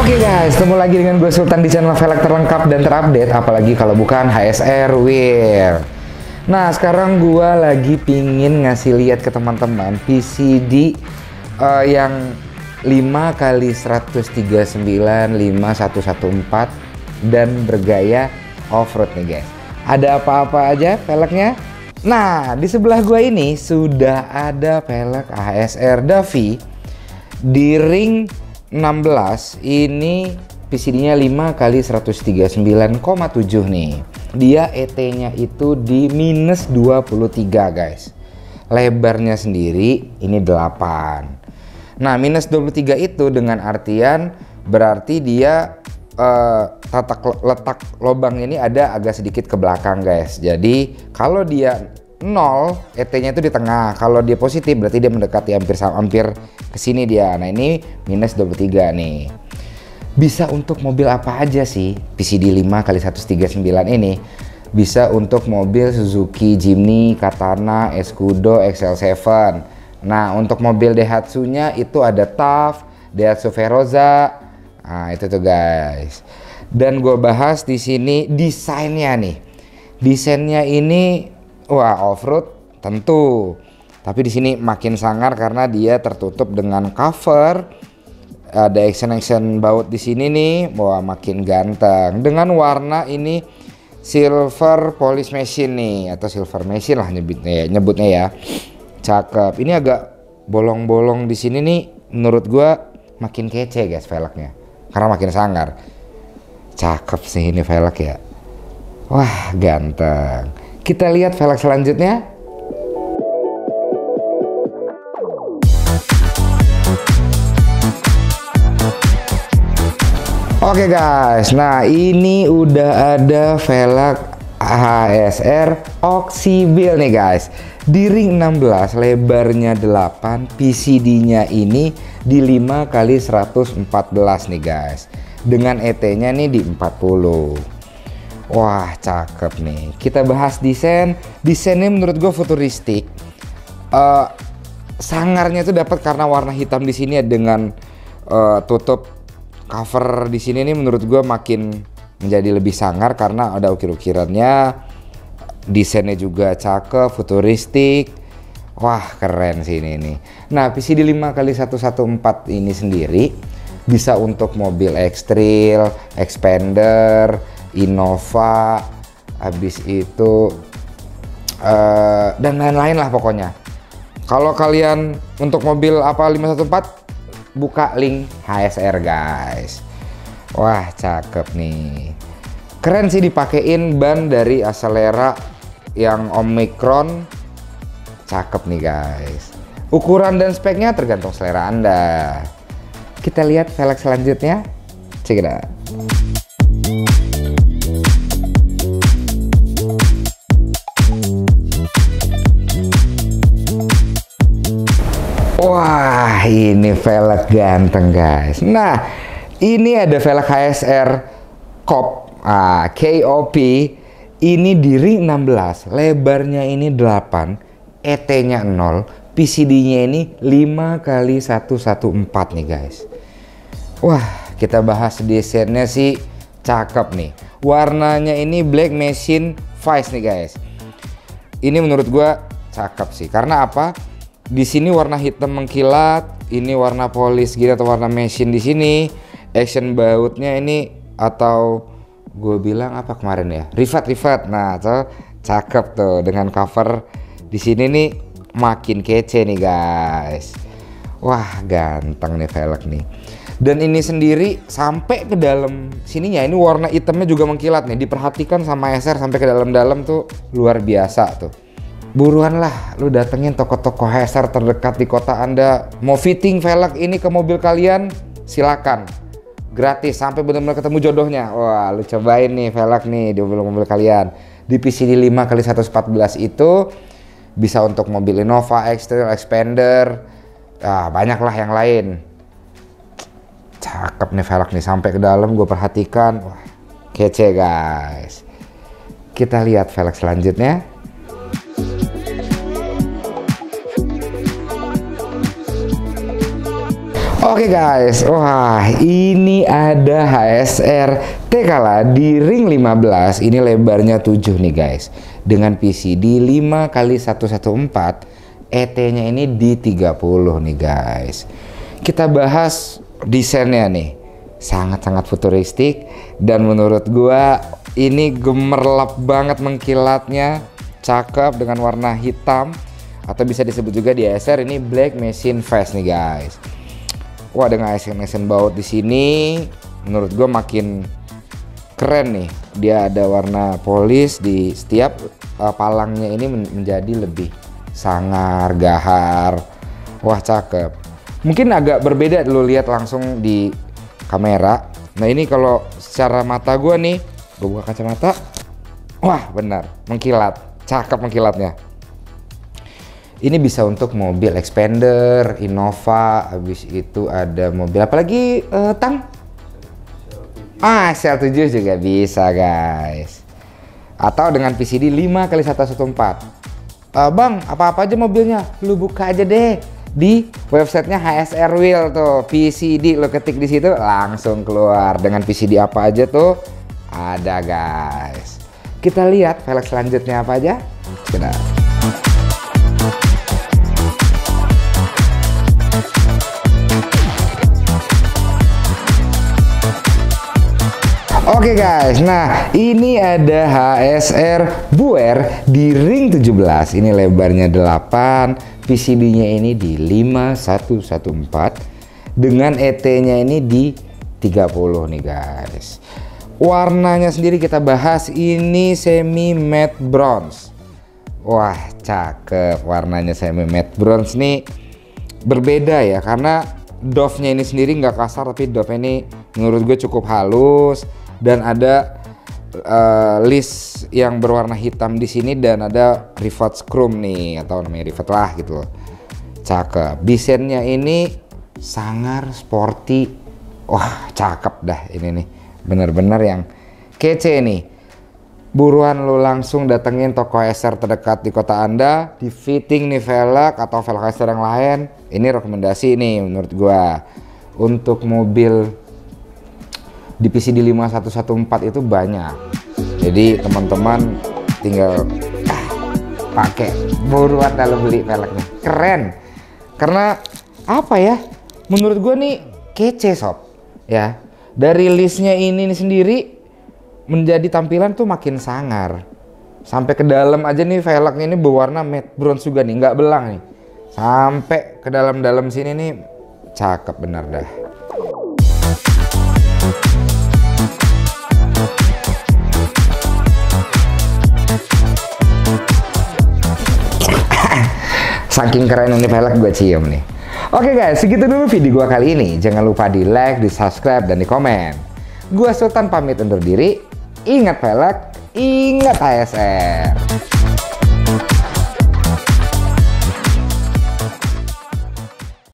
Oke guys, ketemu lagi dengan gue Sultan di channel velg terlengkap dan terupdate, apalagi kalau bukan HSR Wheel. Nah, sekarang gue lagi pingin ngasih lihat ke teman-teman PCD yang 5x139 5114 dan bergaya off-road nih guys. Ada apa-apa aja velgnya? Nah, di sebelah gue ini sudah ada velg HSR Davi di ring 16. Ini PCD-nya 5x139,7 nih. Dia ET-nya itu di minus 23 guys. Lebarnya sendiri ini 8. Nah, minus 23 itu dengan artian berarti dia letak lubang ini ada agak sedikit ke belakang guys. Jadi kalau dia 0, ET-nya itu di tengah. Kalau dia positif berarti dia mendekati hampir ke sini dia. Nah, ini minus 23 nih. Bisa untuk mobil apa aja sih PCD 5x139 ini? Bisa untuk mobil Suzuki Jimny, Katana, Escudo, XL7. Nah, untuk mobil Daihatsu-nya itu ada TAF, Daihatsu Veroza. Nah, itu tuh guys. Dan gue bahas di sini desainnya nih. Desainnya ini wah, off-road tentu. Tapi di sini makin sangar karena dia tertutup dengan cover. Ada action baut di sini nih. Wah, makin ganteng. Dengan warna ini silver polish machine nih, atau silver machine lah nyebutnya ya. Cakep. Ini agak bolong-bolong di sini nih. Menurut gua makin kece guys velgnya. Karena makin sangar. Cakep sih ini velg ya. Wah, ganteng. Kita lihat velg selanjutnya. Oke guys, nah ini udah ada velg HSR Oxybil nih guys. Di ring 16, lebarnya 8, PCD-nya ini di 5x114 nih guys. Dengan ET-nya nih di 40. Wah, cakep nih. Kita bahas desain. Desainnya menurut gue futuristik. Sangarnya itu dapat karena warna hitam di sini dengan tutup cover di sini nih, menurut gue makin menjadi lebih sangar karena ada ukir-ukirannya. Desainnya juga cakep, futuristik. Wah, keren sih ini nih. Nah, PCD 5x114 ini sendiri bisa untuk mobil X-Trail, Expander, Innova, habis itu dan lain-lain lah pokoknya. Kalau kalian untuk mobil apa 514, buka link HSR guys. Wah, cakep nih. Keren sih dipakein ban dari Acelera yang Omicron. Cakep nih guys. Ukuran dan speknya tergantung selera Anda. Kita lihat velg selanjutnya. Check it out. Wah, ini velg ganteng guys. Nah, ini ada velg HSR KOP, KOP. Ini di ring 16, lebarnya ini 8, ET-nya 0, PCD-nya ini 5x114 nih guys. Wah, kita bahas desainnya sih cakep nih. Warnanya ini black machine vice nih guys. Ini menurut gua cakep sih. Karena apa? Di sini warna hitam mengkilat, ini warna polis gitu atau warna mesin di sini. Action bautnya ini atau gue bilang apa kemarin ya? Rivet. Nah, tuh cakep tuh dengan cover di sini nih makin kece nih guys. Wah, ganteng nih velg nih. Dan ini sendiri sampai ke dalam sininya ini warna hitamnya juga mengkilat nih. Diperhatikan sama HSR sampai ke dalam-dalam tuh luar biasa tuh. Buruan lah lu datengin toko-toko HSR terdekat di kota Anda. Mau fitting velg ini ke mobil kalian, silakan. Gratis sampai benar-benar ketemu jodohnya. Wah, lu cobain nih velg nih di mobil-mobil kalian. Di PCD 5x114 itu bisa untuk mobil Innova, X-Trail, Expander. Banyak lah yang lain. Cakep nih velg nih sampai ke dalam gue perhatikan. Wah, kece guys. Kita lihat velg selanjutnya. Oke guys, wah ini ada HSR Tekala di ring 15. Ini lebarnya 7 nih guys, dengan PCD 5x114, ET-nya ini di 30 nih guys. Kita bahas desainnya nih, sangat-sangat futuristik, dan menurut gua ini gemerlap banget mengkilatnya, cakep dengan warna hitam, atau bisa disebut juga di HSR ini Black Machine Face nih guys. Wah, dengan accent baut di sini menurut gue makin keren nih. Dia ada warna polis di setiap palangnya, ini menjadi lebih sangar, gahar. Wah, cakep. Mungkin agak berbeda lu lihat langsung di kamera. Nah, ini kalau secara mata gue nih, gue buka kacamata. Wah, benar, mengkilat. Cakep mengkilatnya. Ini bisa untuk mobil Expander, Innova, habis itu ada mobil apalagi Tang? SL7 juga bisa guys. Atau dengan PCD 5x114. Bang, apa-apa aja mobilnya, lu buka aja deh di websitenya HSR Wheel tuh, PCD lo ketik di situ langsung keluar dengan PCD apa aja tuh ada guys. Kita lihat velg selanjutnya apa aja. Kita Oke guys, nah ini ada HSR Buer di ring 17. Ini lebarnya 8, PCD-nya ini di 5114 dengan ET-nya ini di 30 nih guys. Warnanya sendiri kita bahas, ini semi matte bronze. Wah, cakep, warnanya semi matte bronze nih berbeda ya, karena doff-nya ini sendiri nggak kasar, tapi doff ini menurut gue cukup halus. Dan ada list yang berwarna hitam di sini, dan ada rivet chrome nih, atau namanya rivet lah gitu loh. Cakep. Desainnya ini sangar, sporty. Wah, cakep dah ini nih. Bener-bener yang kece nih. Buruan lu langsung datengin toko HSR terdekat di kota Anda, di fitting nih velg atau velg HSR yang lain. Ini rekomendasi nih menurut gua. Untuk mobil di PCD 5114 itu banyak, jadi teman-teman tinggal pakai, buruan dalam beli velgnya. Keren, karena apa ya, menurut gue nih kece sob ya. Dari listnya ini sendiri menjadi tampilan tuh makin sangar, sampai ke dalam aja nih velgnya ini berwarna matte bronze juga nih, nggak belang nih, sampai ke dalam-dalam sini nih, cakep bener dah. Saking keren ini velg, gue cium nih. Oke guys, segitu dulu video gue kali ini. Jangan lupa di like, di subscribe, dan di komen. Gue Sultan pamit undur diri. Ingat velg, ingat HSR.